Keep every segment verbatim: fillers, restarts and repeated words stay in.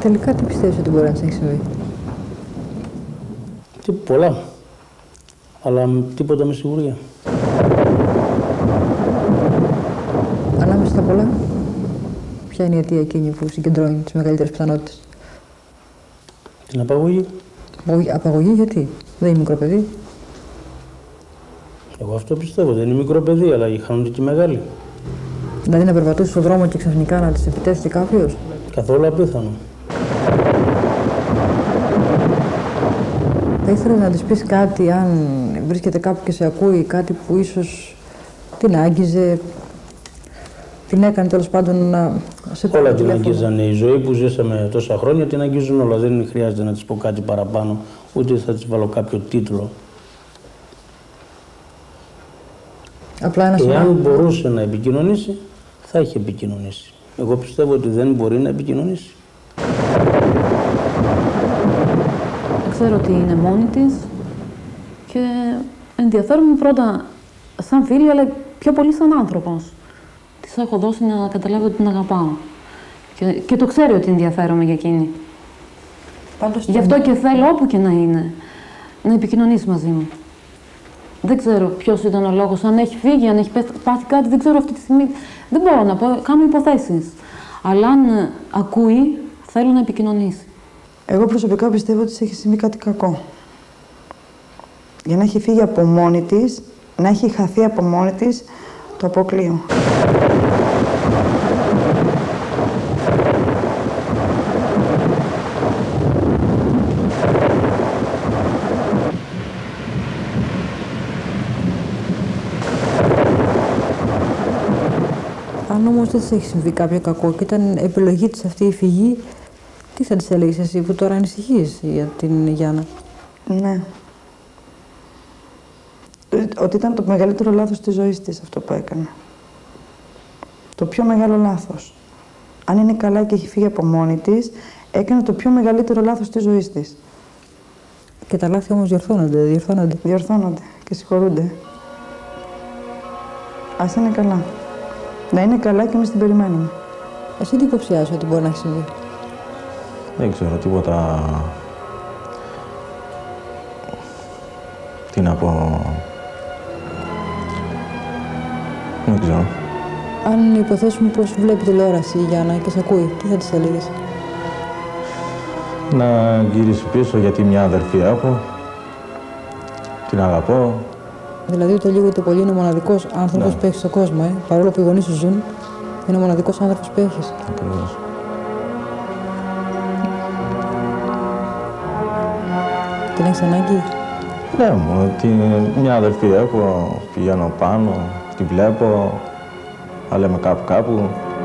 Τελικά τι πιστεύεις ότι μπορεί να της έχει συμβεί? Τι, πολλά. Αλλά τίποτα με σιγουριά. Ανάμεσα στα πολλά, ποια είναι η αιτία εκείνη που συγκεντρώνει τις μεγαλύτερες πιθανότητες? Την απαγωγή. Απαγωγή γιατί? Δεν είναι μικρό παιδί. Εγώ αυτό πιστεύω. Δεν είναι μικρό παιδί, αλλά χάνονται και μεγάλοι. Δηλαδή να περπατούσε στον δρόμο και ξαφνικά να της επιτέθηκε κάποιος. Καθόλου απίθανο. Θα ήθελα να της πεις κάτι, αν βρίσκεται κάπου και σε ακούει, κάτι που ίσως την άγγιζε, την έκανε τέλος πάντων να σε πάρει. Όλα την αγγίζανε. Η ζωή που ζήσαμε τόσα χρόνια την αγγίζουν όλα. Δεν χρειάζεται να της πω κάτι παραπάνω, ούτε θα της βάλω κάποιο τίτλο. Απλά ένα Εάν σημείο... μπορούσε να επικοινωνήσει, θα είχε επικοινωνήσει. Εγώ πιστεύω ότι δεν μπορεί να επικοινωνήσει. Ξέρω ότι είναι μόνη της και ενδιαφέρομαι πρώτα σαν φίλη, αλλά πιο πολύ σαν άνθρωπος. Της έχω δώσει να καταλάβει ότι την αγαπάω. Και, και το ξέρει ότι ενδιαφέρομαι για εκείνη. Πάντως Γι' αυτό και θέλω όπου και να είναι, να επικοινωνήσει μαζί μου. Δεν ξέρω ποιος ήταν ο λόγος, αν έχει φύγει, αν έχει πάθει κάτι, δεν ξέρω αυτή τη στιγμή. Δεν μπορώ να πω, κάνω υποθέσεις. Αλλά αν ακούει, θέλω να επικοινωνήσει. Εγώ προσωπικά πιστεύω ότι της έχει συμβεί κάτι κακό. Για να έχει φύγει από μόνη της, να έχει χαθεί από μόνη της, το αποκλείω. Αν όμως δεν της έχει συμβεί κάποιο κακό και ήταν επιλογή της αυτή η φυγή, τι θα της έλεγες εσύ που τώρα ανησυχείς για την Γιάννα? Ναι. Ότι ήταν το μεγαλύτερο λάθος της ζωής της αυτό που έκανε. Το πιο μεγάλο λάθος. Αν είναι καλά και έχει φύγει από μόνη της, έκανε το πιο μεγαλύτερο λάθος της ζωής της. Και τα λάθη όμως διορθώνονται, διορθώνονται. Διορθώνονται και συγχωρούνται. Ας είναι καλά. Να είναι καλά και εμείς την περιμένουμε. Εσύ τι υποψιάζεις ότι μπορεί να έχει συμβεί? Δεν ξέρω τίποτα. Τι να πω. Δεν ξέρω. Αν υποθέσουμε πως βλέπει τηλεόραση η Γιάννα και σε ακούει, τι θα της έλεγες? Να γυρίσει πίσω γιατί μια αδερφή έχω. Την αγαπώ. Δηλαδή ούτε λίγο ούτε πολύ είναι ο μοναδικός άνθρωπος Ναι. που έχεις στον κόσμο, ε. Παρόλο που οι γονείς σου ζουν, είναι ο μοναδικός άνθρωπος που έχεις. Ακριβώς. Την έχεις ανάγκη? Ναι, μου, τη, μια αδερφή έχω, πηγαίνω πάνω, τη βλέπω, θα λέμε κάπου κάπου.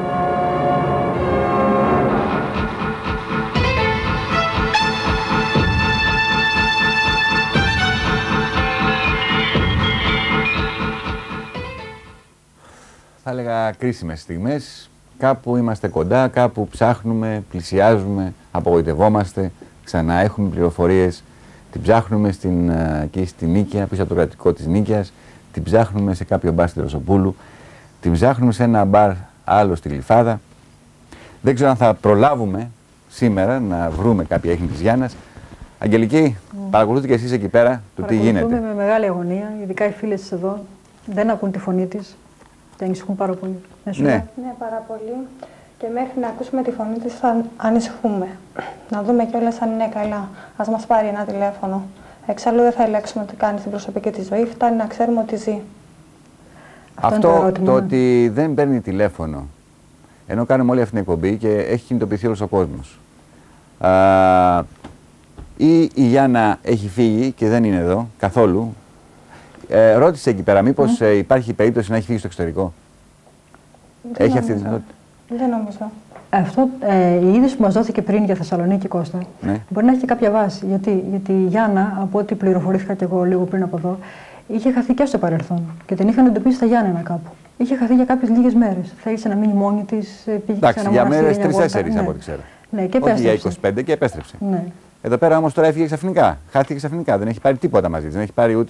Θα έλεγα κρίσιμες στιγμές. Κάπου είμαστε κοντά, κάπου ψάχνουμε, πλησιάζουμε, απογοητευόμαστε, ξανά έχουμε πληροφορίες. Την ψάχνουμε στην, εκεί στη Νίκαια, πίσω από το κρατικό της Νίκαιας. Την ψάχνουμε σε κάποιο μπαρ στη Ρωσοπούλου. Την ψάχνουμε σε ένα μπαρ άλλο στη Γλυφάδα. Δεν ξέρω αν θα προλάβουμε σήμερα να βρούμε κάποια ίχνη της Γιάννας. Αγγελική, mm. παρακολουθείτε και εσείς εκεί πέρα το τι γίνεται. Παρακολουθούμε με μεγάλη αγωνία, ειδικά οι φίλες της εδώ. Δεν ακούν τη φωνή της και ανησυχούν πάρα πολύ. Ναι. ναι, ναι, πάρα πολύ. Και μέχρι να ακούσουμε τη φωνή της θα ανησυχούμε. Να δούμε κιόλας αν είναι καλά. Ας μας πάρει ένα τηλέφωνο. Εξάλλου δεν θα ελέγξουμε τι κάνει στην προσωπική της ζωή, φτάνει να ξέρουμε ότι ζει. Αυτό, Αυτό το, το ότι δεν παίρνει τηλέφωνο, ενώ κάνουμε όλη αυτή την εκπομπή και έχει κινητοποιηθεί όλος ο κόσμος. Α, ή η Γιάννα έχει φύγει και δεν είναι εδώ καθόλου. Ε, ρώτησε εκεί πέρα, μήπως mm. ε, υπάρχει περίπτωση να έχει φύγει στο εξωτερικό. Δεν έχει νομίζω. αυτή τη δυνατότητα. Δεν νομίζω. Αυτό, ε, η είδηση που μας δόθηκε πριν για Θεσσαλονίκη, Κώστα, ναι. μπορεί να έχει και κάποια βάση. Γιατί, γιατί η Γιάννα, από ό,τι πληροφορήθηκα κι εγώ λίγο πριν από εδώ, είχε χαθεί και στο παρελθόν και την είχαν εντοπίσει στα Γιάννενα κάπου. Είχε χαθεί για κάποιες λίγες μέρες. Θέλησε να μείνει μόνη της, πήγε Εντάξει, σε ένα για μοναστήρι, μέρες μια τρεις-τέσσερις βόλτα. από ό,τι ξέρω. Ναι, και όχι επέστρεψε. για είκοσι πέντε και επέστρεψε. Ναι. Εδώ πέρα όμως τώρα έφυγε ξαφνικά. Χάθηκε ξαφνικά. Δεν έχει πάρει τίποτα μαζί της. Δεν έχει πάρει ούτε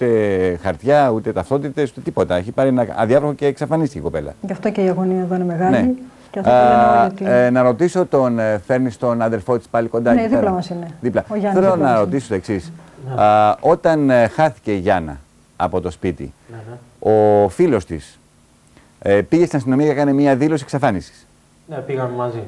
χαρτιά, ούτε ταυτότητες, ούτε τίποτα. Έχει πάρει ένα αδιάβροχο και εξαφανίστηκε η κοπέλα. Γι' αυτό και η αγωνία εδώ είναι μεγάλη. Ναι. Και αυτό το λένε όλοι ότι... ε, να ρωτήσω τον, ε, φέρνεις τον αδερφό της πάλι κοντά? Ναι, δίπλα μας είναι. Δίπλα. Ο Γιάννης Θέλω δίπλα να μας ρωτήσω το εξής. Α, όταν ε, χάθηκε η Γιάννα από το σπίτι, Ναι, ναι. ο φίλος της ε, πήγε στην αστυνομία και έκανε μία δήλωση εξαφάνισης. Ναι, πήγαμε μαζί.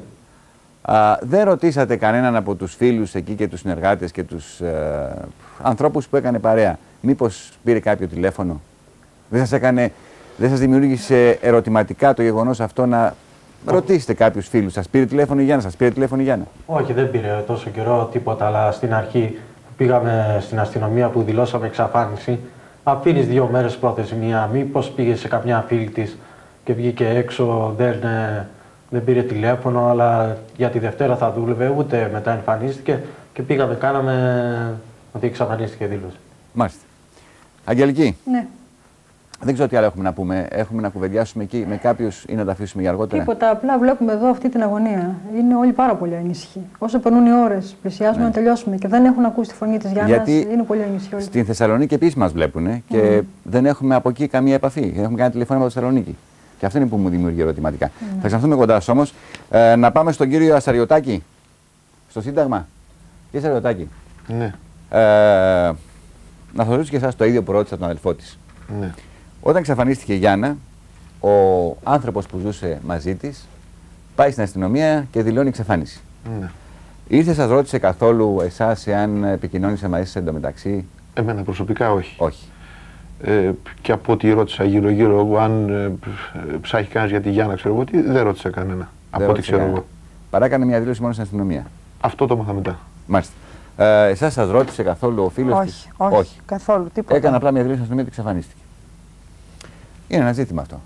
Α, δεν ρωτήσατε κανέναν από τους φίλους εκεί και τους συνεργάτες και τους ε, ανθρώπους που έκανε παρέα, μήπως πήρε κάποιο τηλέφωνο? Δεν σας έκανε, δεν σας δημιούργησε ερωτηματικά το γεγονός αυτό να ρωτήσετε κάποιους φίλους? Σας πήρε τηλέφωνο η Γιάννα, σας πήρε τηλέφωνο η Γιάννα? Όχι, δεν πήρε τόσο καιρό τίποτα, αλλά στην αρχή που πήγαμε στην αστυνομία που δηλώσαμε εξαφάνιση, αφήνεις δύο μέρες προθεσμία, μήπως πήγε σε καμιά φίλη της και βγήκε έξω, δεν, ε, δεν πήρε τηλέφωνο, αλλά για τη Δευτέρα θα δούλευε, ούτε μετά εμφανίστηκε και πήγαμε, κάναμε ότι εξαφανίστηκε δήλωση. Μάλιστα. Αγγελική. Ναι. Δεν ξέρω τι άλλο έχουμε να πούμε. Έχουμε να κουβεντιάσουμε εκεί με κάποιους ή να τα αφήσουμε για αργότερα? Τίποτα. Απλά βλέπουμε εδώ αυτή την αγωνία. Είναι όλοι πάρα πολύ ανήσυχοι. Όσο περνούν οι ώρες, πλησιάζουμε Ναι. να τελειώσουμε και δεν έχουν ακούσει τη φωνή της Γιάννας. Γιατί είναι πολύ ανήσυχοι όλοι. Στην Θεσσαλονίκη επίσης μας βλέπουν και mm. δεν έχουμε από εκεί καμία επαφή. Δεν έχουμε κανένα τηλεφώνημα από τη Θεσσαλονίκη. Και αυτό είναι που μου δημιουργεί ερωτηματικά. Mm. Θα ξαναρθούμε κοντά σου όμως. Ε, να πάμε στον κύριο Ασαριωτάκη, στο Σύνταγμα. Κύριε Ασαριωτάκη. Ναι. Ε, να θα ρωτήσω και εσάς το ίδιο που ρώτησα τον αδελφό της. Ναι. Όταν εξαφανίστηκε η Γιάννα, ο άνθρωπος που ζούσε μαζί της πάει στην αστυνομία και δηλώνει εξαφάνιση. Ναι. Ήρθε, σας ρώτησε καθόλου εσάς εάν επικοινώνησε μαζί σας εντωμεταξύ? Εμένα προσωπικά όχι. Όχι. Ε, και από ό,τι ρώτησα γύρω-γύρω, αν ε, ψάχνει κανένα για τη Γιάννα, ξέρω εγώ τι, δεν ρώτησα κανένα. Δεν από ό,τι ξέρω εγώ. Παρά έκανε μια δήλωση μόνο στην αστυνομία. Αυτό το μάθα μετά. Μάλιστα. Ε, εσάς σας ρώτησε καθόλου ο φίλος Όχι, της? όχι, όχι, καθόλου, τίποτα. Έκανε απλά μια δήλωση στην αστυνομία και εξαφανίστηκε. Είναι ένα ζήτημα αυτό.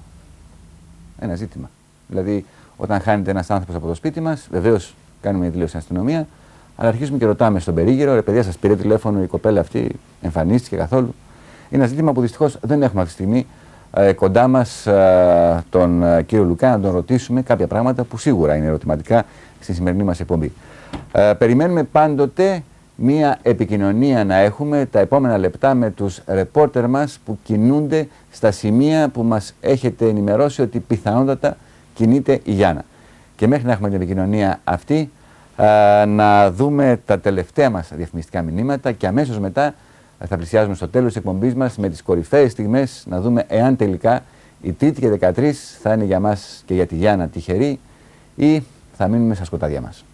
Ένα ζήτημα. Δηλαδή, όταν χάνεται ένας άνθρωπος από το σπίτι μας, βεβαίως κάνουμε μια δήλωση στην αστυνομία, αλλά αρχίζουμε και ρωτάμε στον περίγυρο: ρε παιδιά, σας πήρε τηλέφωνο η κοπέλα αυτή, εμφανίστηκε καθόλου? Είναι ένα ζήτημα που δυστυχώς δεν έχουμε αυτή τη στιγμή ε, κοντά μας ε, τον ε, κύριο Λουκά να τον ρωτήσουμε κάποια πράγματα που σίγουρα είναι ερωτηματικά στη σημερινή μας εκπομπή. Ε, περιμένουμε πάντοτε μία επικοινωνία να έχουμε τα επόμενα λεπτά με τους ρεπόρτερ μας που κινούνται στα σημεία που μας έχετε ενημερώσει ότι πιθανότατα κινείται η Γιάννα. Και μέχρι να έχουμε την επικοινωνία αυτή, α, να δούμε τα τελευταία μας διαφημιστικά μηνύματα και αμέσως μετά θα πλησιάζουμε στο τέλος της εκπομπής μας με τις κορυφαίες στιγμές να δούμε εάν τελικά η Τρίτη και δεκατρείς θα είναι για μας και για τη Γιάννα τυχερή ή θα μείνουμε στα σκοτάδια μας.